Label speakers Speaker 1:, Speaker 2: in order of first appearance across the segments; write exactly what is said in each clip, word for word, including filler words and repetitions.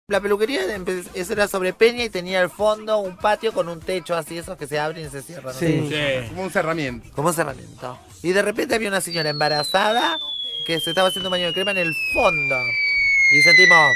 Speaker 1: La peluquería eso era sobre Peña y tenía al fondo un patio con un techo así, esos que se abren y se cierran. ¿no?
Speaker 2: Sí.
Speaker 3: Sí. Como un cerramiento.
Speaker 1: Como un cerramiento. Y de repente había una señora embarazada que se estaba haciendo un baño de crema en el fondo. Y sentimos...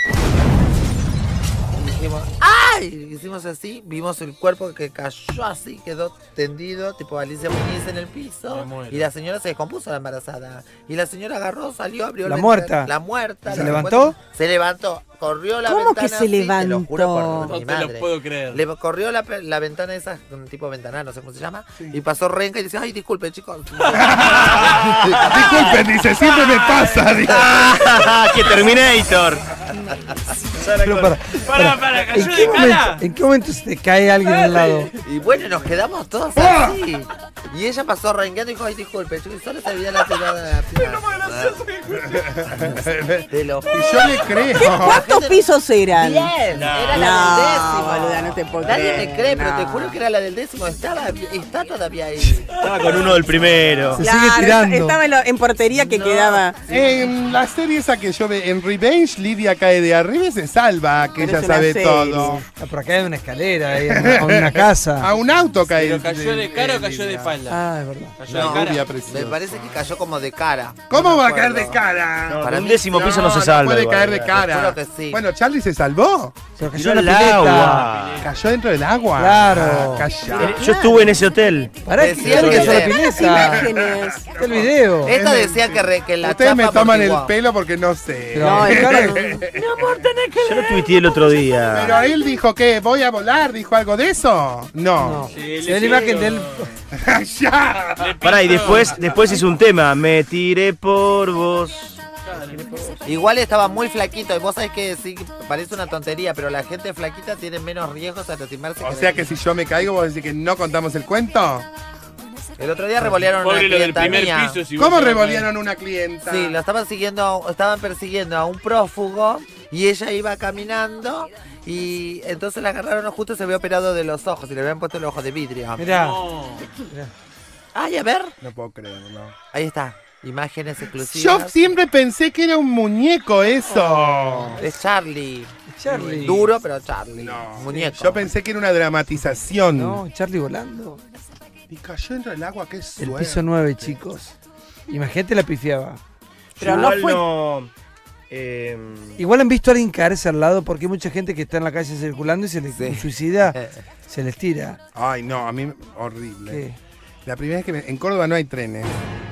Speaker 1: Y dijimos, ¡ay! Hicimos así, vimos el cuerpo que cayó así, quedó tendido, tipo Alicia Muñiz en el piso. Y la señora se descompuso, la embarazada. Y la señora agarró, salió, abrió
Speaker 2: la
Speaker 1: la
Speaker 2: muerta.
Speaker 1: La muerta.
Speaker 2: ¿Se
Speaker 1: la
Speaker 2: levantó?
Speaker 1: Se levantó, corrió la
Speaker 4: ¿Cómo
Speaker 1: ventana.
Speaker 4: que se
Speaker 1: así,
Speaker 4: levantó?
Speaker 1: Te lo juro por
Speaker 3: No
Speaker 1: mi
Speaker 3: te
Speaker 1: madre.
Speaker 3: lo puedo creer.
Speaker 1: Le corrió la, la ventana esa, un tipo de ventana, no sé cómo se llama. Sí. Y pasó renca y dice, ay, disculpe, chicos.
Speaker 3: Disculpen, dice, siempre me pasa.
Speaker 5: ¡Qué Terminator!
Speaker 2: Pero para,
Speaker 5: para, para,
Speaker 2: ¿en, qué momento, ¿En qué momento se te cae alguien al lado?
Speaker 1: Y bueno, nos quedamos todos así. Y ella pasó renqueando y dijo, ay, disculpe, chicos, solo se veía la tirada de la pierna. De los...
Speaker 3: Y yo le creo.
Speaker 4: ¿Qué? ¿Cuántos pisos eran?
Speaker 1: Bien,
Speaker 4: no.
Speaker 1: era
Speaker 4: no,
Speaker 1: la del décimo.
Speaker 4: Boluda, no te puedo
Speaker 1: Nadie
Speaker 4: creer.
Speaker 1: me cree,
Speaker 4: no.
Speaker 1: pero te juro que era la del décimo. Estaba, está todavía ahí.
Speaker 5: Estaba con uno del primero.
Speaker 2: Se
Speaker 4: claro,
Speaker 2: sigue tirando.
Speaker 4: Estaba en, lo, en portería que
Speaker 1: no.
Speaker 4: quedaba.
Speaker 3: En la serie esa que yo ve, en Revenge, Lidia cae de arriba y se salva, que
Speaker 4: Pero
Speaker 3: ella
Speaker 4: es una
Speaker 3: sabe
Speaker 4: serie.
Speaker 3: todo.
Speaker 2: Ah, pero acá hay una escalera, ahí, en una, en una casa.
Speaker 3: A un auto cae.
Speaker 6: ¿Pero cayó de cara o cayó de espalda?
Speaker 2: Ah, es verdad.
Speaker 6: Cayó
Speaker 1: No,
Speaker 6: de cara.
Speaker 3: Rubia
Speaker 1: me
Speaker 3: preciosa.
Speaker 1: parece que cayó como de cara.
Speaker 3: ¿Cómo
Speaker 1: No
Speaker 3: va a
Speaker 1: me
Speaker 3: caer de
Speaker 1: acuerdo.
Speaker 3: cara?
Speaker 5: No,
Speaker 1: Para
Speaker 5: en un
Speaker 1: mí-
Speaker 5: décimo piso no se salva.
Speaker 3: No puede
Speaker 5: igual,
Speaker 3: caer de
Speaker 5: igual.
Speaker 3: cara.
Speaker 1: Seguro que sí.
Speaker 3: Bueno, Charlie se salvó.
Speaker 2: Se lo
Speaker 5: Tiró
Speaker 2: cayó en
Speaker 5: al
Speaker 2: la pileta.
Speaker 5: agua.
Speaker 3: Cayó dentro del agua.
Speaker 2: Claro.
Speaker 3: Ah, callá.
Speaker 5: Yo estuve en ese hotel.
Speaker 2: Pará, que
Speaker 1: Decían
Speaker 2: se
Speaker 1: que
Speaker 2: cayó en la
Speaker 1: se-
Speaker 2: pileta.
Speaker 4: Imágenes.
Speaker 2: Está el video.
Speaker 1: Esta decía que, re, que la
Speaker 3: Ustedes me
Speaker 1: chapa
Speaker 3: toman el
Speaker 1: amortiguó.
Speaker 3: pelo porque no sé.
Speaker 2: Pero-
Speaker 4: No, el cara no.
Speaker 5: Yo lo tuiteé el otro día.
Speaker 3: Pero él dijo que voy a volar, dijo algo de eso. No.
Speaker 2: No.
Speaker 6: Sí,
Speaker 2: Se ve la imagen del...
Speaker 3: ya.
Speaker 5: Pará, y después, después hizo un tema. Me tiré por vos.
Speaker 1: Igual estaba muy flaquito y vos sabés que sí, parece una tontería, pero la gente flaquita tiene menos riesgos a lastimarse.
Speaker 3: O sea que si yo me caigo, vos decís que no contamos el cuento.
Speaker 1: El otro día revolearon una
Speaker 6: Pobre lo del
Speaker 1: clienta
Speaker 6: primer
Speaker 1: mía.
Speaker 6: piso. Si vos
Speaker 3: ¿Cómo
Speaker 6: te vas a
Speaker 3: revolearon una clienta?
Speaker 1: Sí, lo estaban siguiendo, estaban persiguiendo a un prófugo y ella iba caminando y entonces la agarraron justo y se había operado de los ojos y le habían puesto el ojo de vidrio.
Speaker 2: Mirá.
Speaker 6: No.
Speaker 1: Ay, a ver.
Speaker 3: No puedo creerlo.
Speaker 1: Ahí está. Imágenes exclusivas.
Speaker 3: Yo siempre pensé que era un muñeco eso.
Speaker 1: Es Charlie.
Speaker 2: Charlie.
Speaker 1: Duro, pero Charlie.
Speaker 3: No.
Speaker 1: Muñeco.
Speaker 3: Yo pensé que era una dramatización.
Speaker 2: No, Charlie volando.
Speaker 3: Y cayó dentro del agua, qué
Speaker 2: El
Speaker 3: suerte.
Speaker 2: piso nueve, chicos. Imagínate la pifiaba.
Speaker 4: Pero no
Speaker 5: Igual
Speaker 4: fue.
Speaker 5: no, eh,
Speaker 2: Igual han visto a alguien caerse al lado porque hay mucha gente que está en la calle circulando y se les
Speaker 1: Sí.
Speaker 2: suicida, se les tira.
Speaker 3: Ay, no, a mí horrible.
Speaker 2: ¿Qué?
Speaker 3: La primera vez que me- en Córdoba no hay trenes.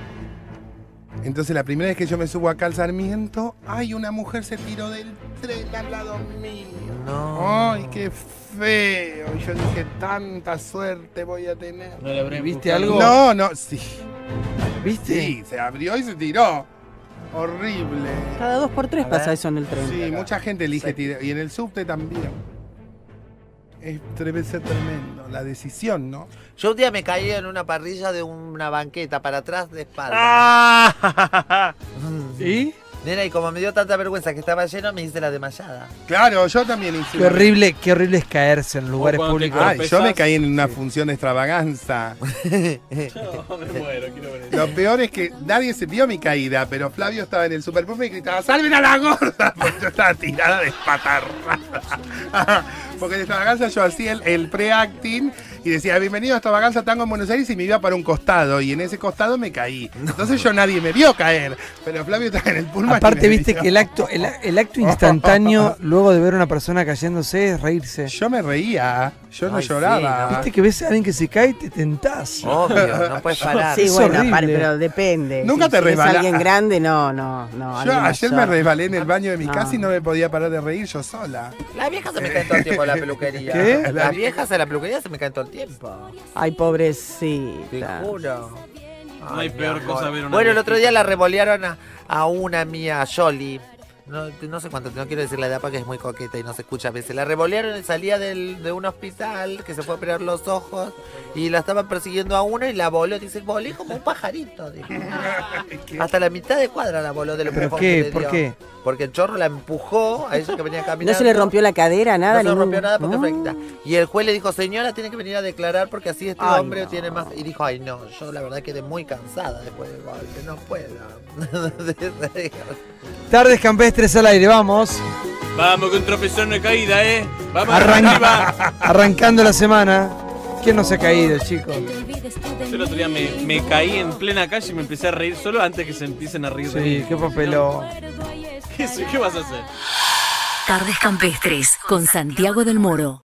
Speaker 3: Entonces la primera vez que yo me subo acá al Sarmiento, ay, una mujer se tiró del tren al lado mío.
Speaker 1: No.
Speaker 3: Ay, qué feo. Y yo dije, tanta suerte voy a tener.
Speaker 6: No le habré
Speaker 2: ¿Viste
Speaker 6: buscado.
Speaker 2: algo?
Speaker 3: No, no, sí.
Speaker 2: ¿Viste?
Speaker 3: Sí, se abrió y se tiró. Horrible.
Speaker 4: Cada dos por tres
Speaker 1: A
Speaker 4: pasa
Speaker 1: ver.
Speaker 4: eso en el tren.
Speaker 3: Sí, mucha gente elige
Speaker 1: Sí.
Speaker 3: tirar. Y en el subte también. Es, debe ser tremendo. La decisión, ¿no?
Speaker 1: Yo un día me caí en una parrilla de una banqueta para atrás de espalda.
Speaker 5: ¡Ah!
Speaker 2: ¿Y?
Speaker 1: Nena, y como me dio tanta vergüenza que estaba lleno, me hice la desmayada.
Speaker 3: Claro, yo también hice.
Speaker 2: Qué horrible, qué horrible es caerse en lugares
Speaker 6: cuando te
Speaker 2: públicos.
Speaker 3: Ay, yo
Speaker 6: Pesás.
Speaker 3: me caí en una función de extravaganza.
Speaker 6: No, me muero, quiero ver eso.
Speaker 3: Lo peor es que nadie se vio mi caída, pero Flavio estaba en el superpuff y gritaba, ¡salven a la gorda! Porque yo estaba tirada de espatarrada. Porque en extravaganza yo hacía el, el pre-acting y decía, bienvenido a extravaganza tango en Buenos Aires, y me iba para un costado, y en ese costado me caí. Entonces yo nadie me vio caer, pero Flavio estaba en el pullman.
Speaker 2: Aparte,
Speaker 3: y me
Speaker 2: viste
Speaker 3: vio.
Speaker 2: que el acto, el, el acto instantáneo luego de ver a una persona cayéndose es reírse.
Speaker 3: Yo me reía, yo no
Speaker 1: Ay, sí,
Speaker 3: lloraba.
Speaker 1: ¿no?
Speaker 2: Viste que ves a alguien que se cae y te tentás.
Speaker 1: Obvio, no puedes parar.
Speaker 4: Sí,
Speaker 2: Es
Speaker 4: bueno,
Speaker 2: horrible.
Speaker 4: aparte, pero depende.
Speaker 3: Nunca
Speaker 4: Si-
Speaker 3: te
Speaker 4: si es
Speaker 3: resbala-
Speaker 4: alguien grande, no, no, no.
Speaker 3: Yo
Speaker 4: alguien
Speaker 3: ayer me
Speaker 4: mayor.
Speaker 3: resbalé en el baño de mi
Speaker 4: No.
Speaker 3: casa y no me podía parar de reír yo sola.
Speaker 1: Las viejas se me caen todo el tiempo en la peluquería.
Speaker 2: ¿Qué?
Speaker 1: Las viejas en la peluquería se me caen todo el tiempo.
Speaker 4: Ay,
Speaker 1: Te
Speaker 4: pobrecita.
Speaker 1: juro.
Speaker 6: No hay
Speaker 1: Ay,
Speaker 6: peor
Speaker 1: mi amor.
Speaker 6: cosa ver una
Speaker 1: Bueno, el otro
Speaker 6: viejita.
Speaker 1: día la revolearon a, a una mía, a Yoli. No, no sé cuánto, no quiero decir la edad porque es muy coqueta y no se escucha a veces. La revolearon y salía del, de un hospital que se fue a operar los ojos y la estaban persiguiendo a una y la voló. Dice, volé como un pajarito. Dijo. Hasta la mitad de cuadra la voló de lo
Speaker 2: ¿Pero
Speaker 1: empujón
Speaker 2: qué?
Speaker 1: que le
Speaker 2: ¿Por
Speaker 1: dio.
Speaker 2: qué?
Speaker 1: Porque el chorro la empujó a ella que venía caminando.
Speaker 4: ¿No se le rompió la cadera, nada?
Speaker 1: No se le
Speaker 4: ningún-
Speaker 1: rompió nada porque es
Speaker 4: No.
Speaker 1: flaquita. Y el juez le dijo, señora, tiene que venir a declarar porque así este
Speaker 4: Ay,
Speaker 1: hombre
Speaker 4: no.
Speaker 1: tiene más... Y dijo, ay no, yo la verdad quedé muy cansada después del golpe, no puedo.
Speaker 2: Tardes campestres al aire, vamos.
Speaker 6: Vamos con tropezón de caída, eh. Vamos
Speaker 2: Arran-
Speaker 6: arriba.
Speaker 2: Arrancando la semana. ¿Quién no se ha caído, chicos?
Speaker 6: Yo el otro día me, me caí en plena calle y me empecé a reír solo antes que se empiecen a reír de
Speaker 2: Sí,
Speaker 6: mí.
Speaker 2: qué papelón.
Speaker 6: ¿Qué, ¿Qué vas a hacer?
Speaker 7: Tardes campestres con Santiago del Moro.